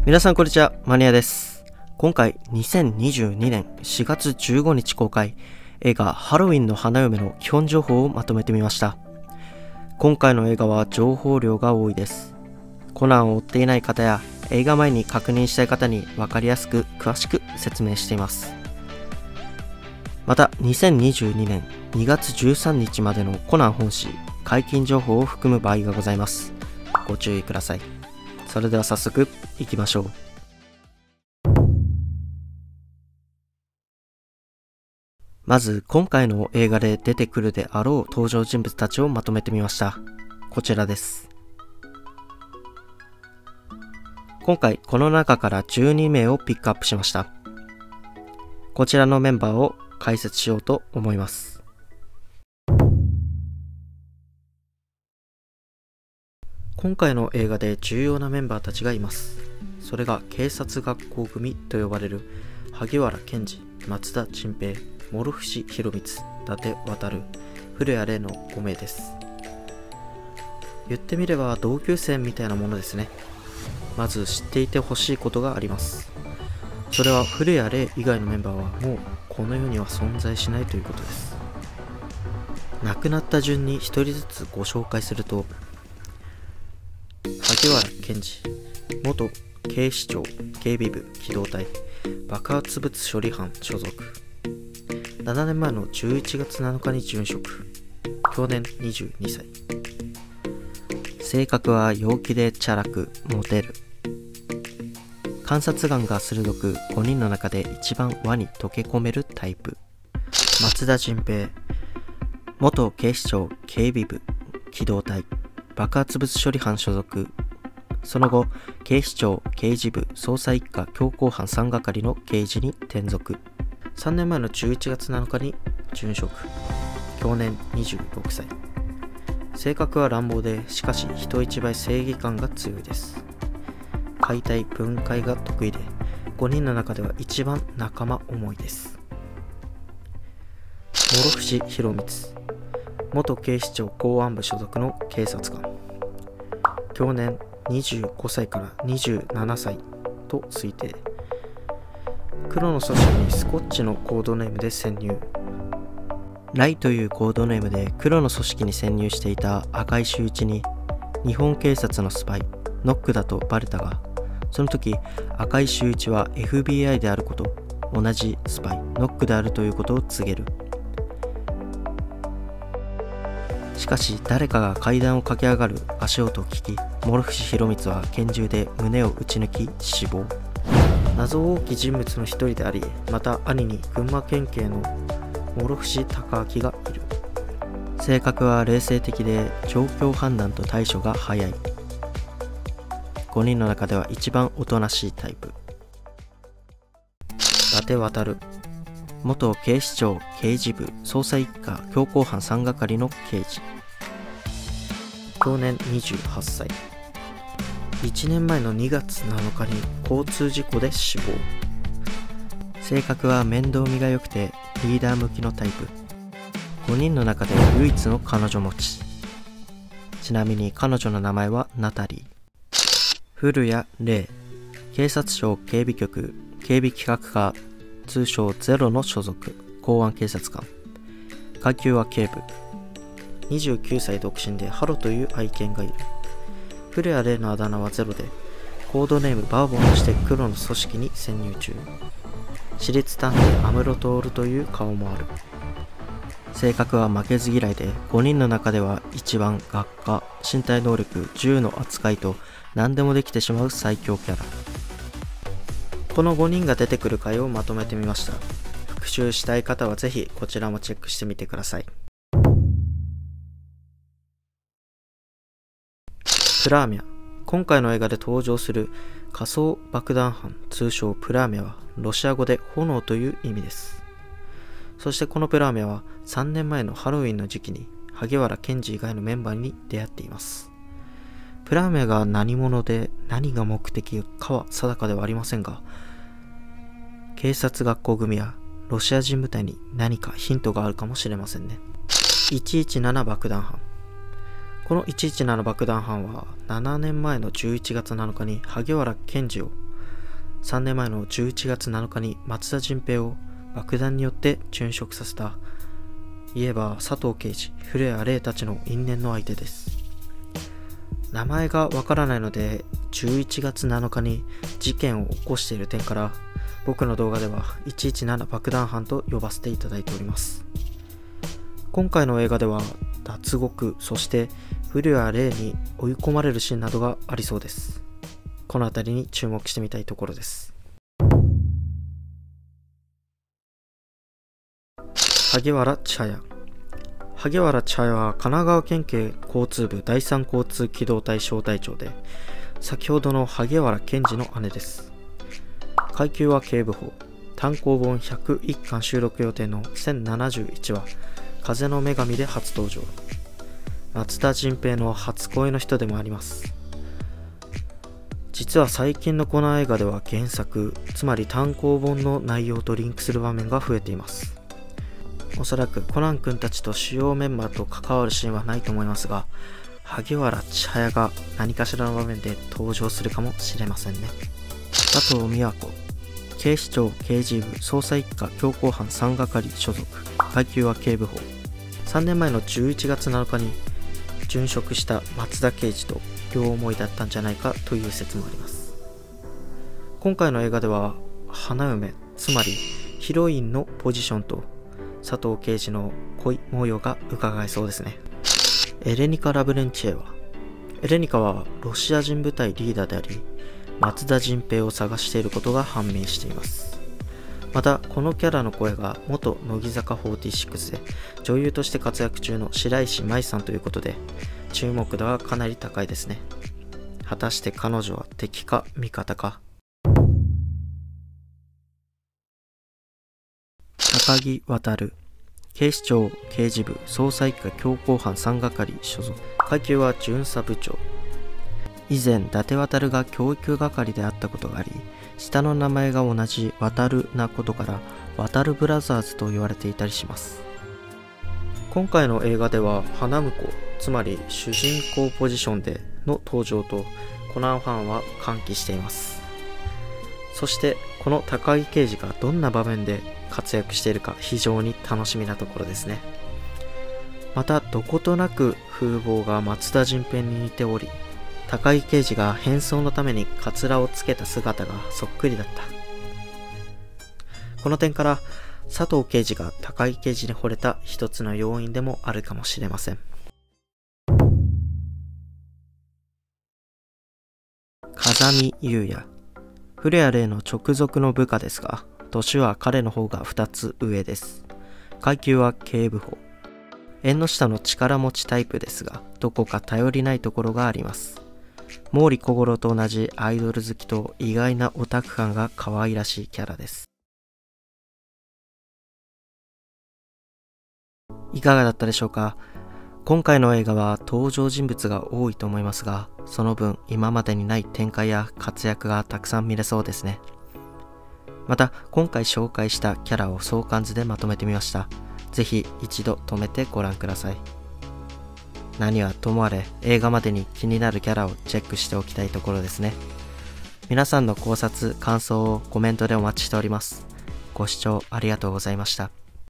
皆さんこんにちは、マニアです。今回2022年4月15日公開映画ハロウィンの花嫁の基本情報をまとめてみました。今回の映画は情報量が多いです。コナンを追っていない方や映画前に確認したい方に分かりやすく詳しく説明しています。また2022年2月13日までのコナン本誌解禁情報を含む場合がございます。ご注意ください。それでは早速いきましょう。まず今回の映画で出てくるであろう登場人物たちをまとめてみました。こちらです。今回この中から12名をピックアップしました。こちらのメンバーを解説しようと思います。今回の映画で重要なメンバーたちがいます。それが警察学校組と呼ばれる萩原健二、松田迅平、諸伏弘光、伊達航、古谷麗の5名です。言ってみれば同級生みたいなものですね。まず知っていてほしいことがあります。それは古谷麗以外のメンバーはもうこの世には存在しないということです。亡くなった順に1人ずつご紹介すると、萩原健二、元警視庁警備部機動隊爆発物処理班所属、7年前の11月7日に殉職、去年22歳。性格は陽気でチャラくモテる。観察眼が鋭く5人の中で一番輪に溶け込めるタイプ。松田迅平、元警視庁警備部機動隊爆発物処理班所属、その後警視庁刑事部捜査一課強行犯3係の刑事に転属、3年前の11月7日に殉職、去年26歳。性格は乱暴で、しかし人一倍正義感が強いです。解体分解が得意で、5人の中では一番仲間思いです。諸伏弘光、元警視庁公安部所属の警察官、去年25歳から27歳と推定。黒の組織にスコッチのコードネームで潜入。ライというコードネームで黒の組織に潜入していた赤井秀一に日本警察のスパイノックだとバレたが、その時赤井秀一は FBI であること、同じスパイノックであるということを告げる。しかし誰かが階段を駆け上がる足音を聞き、諸伏弘光は拳銃で胸を撃ち抜き死亡。謎多き人物の一人であり、また兄に群馬県警の諸伏隆明がいる。性格は冷静的で状況判断と対処が早い。5人の中では一番おとなしいタイプ。伊達航、元警視庁刑事部捜査一課強行犯3係の刑事、去年28歳。1年前の2月7日に交通事故で死亡。性格は面倒見が良くてリーダー向きのタイプ。5人の中で唯一の彼女持ち。ちなみに彼女の名前はナタリー。古谷麗、警察庁警備局警備企画課通称ゼロの所属、公安警察官、階級は警部。29歳独身でハロという愛犬がいる。古谷麗のあだ名はゼロで、コードネームバーボンとして黒の組織に潜入中。私立探偵安室透という顔もある。性格は負けず嫌いで、5人の中では一番学科、身体能力、銃の扱いと何でもできてしまう最強キャラ。この5人が出てくる回をまとめてみました。復習したい方はぜひこちらもチェックしてみてください。プラーミャ、今回の映画で登場する仮想爆弾犯通称プラーミャはロシア語で炎という意味です。そしてこのプラーミャは3年前のハロウィンの時期に萩原健二以外のメンバーに出会っています。プラーミャが何者で何が目的かは定かではありませんが、警察学校組やロシア人部隊に何かヒントがあるかもしれませんね。117爆弾犯、この117爆弾犯は7年前の11月7日に萩原健二を 3年前の11月7日に松田迅平を爆弾によって殉職させた、言えば佐藤刑事、古谷玲たちの因縁の相手です。名前がわからないので11月7日に事件を起こしている点から僕の動画では117爆弾犯と呼ばせていただいております。今回の映画では脱獄、そして古谷玲に追い込まれるシーンなどがありそうです。この辺りに注目してみたいところです。萩原千早。萩原千早は神奈川県警交通部第三交通機動隊小隊長で、先ほどの萩原健二の姉です。階級は警部補。単行本101巻収録予定の1071話、風の女神で初登場。松田迅平の初恋の人でもあります。実は最近のこの映画では原作、つまり単行本の内容とリンクする場面が増えています。おそらくコナン君たちと主要メンバーと関わるシーンはないと思いますが、萩原千早が何かしらの場面で登場するかもしれませんね。佐藤美和子。警視庁刑事部捜査一課強行犯3係所属。階級は警部補。3年前の11月7日に殉職した松田刑事と両思いだったんじゃないかという説もあります。今回の映画では花嫁、つまりヒロインのポジションと佐藤刑事の恋模様が伺えそうですね。エレニカ・ラブレンチェワ。エレニカはロシア人部隊リーダーであり、松田迅平を探していることが判明しています。またこのキャラの声が元乃木坂46で女優として活躍中の白石麻衣さんということで、注目度はかなり高いですね。果たして彼女は敵か味方か。高木渉。警視庁刑事部捜査一課強行犯3係所属。階級は巡査部長。以前伊達渉が教育係であったことがあり、下の名前が同じ渉なことから渉ブラザーズと言われていたりします。今回の映画では花婿、つまり主人公ポジションでの登場とコナンファンは歓喜しています。そしてこの高木刑事がどんな場面で活躍しているか非常に楽しみなところですね。またどことなく風貌が松田迅平に似ており、高木刑事が変装のためにカツラをつけた姿がそっくりだった。この点から佐藤刑事が高木刑事に惚れた一つの要因でもあるかもしれません。風見優也。古谷玲の直属の部下ですが、年は彼の方が2つ上です。階級は警部補。縁の下の力持ちタイプですが、どこか頼りないところがあります。毛利小五郎と同じアイドル好きと意外なオタク感が可愛らしいキャラです。いかがだったでしょうか。今回の映画は登場人物が多いと思いますが、その分今までにない展開や活躍がたくさん見れそうですね。また今回紹介したキャラを相関図でまとめてみました。ぜひ一度止めてご覧ください。何はともあれ映画までに気になるキャラをチェックしておきたいところですね。皆さんの考察、感想をコメントでお待ちしております。ご視聴ありがとうございました。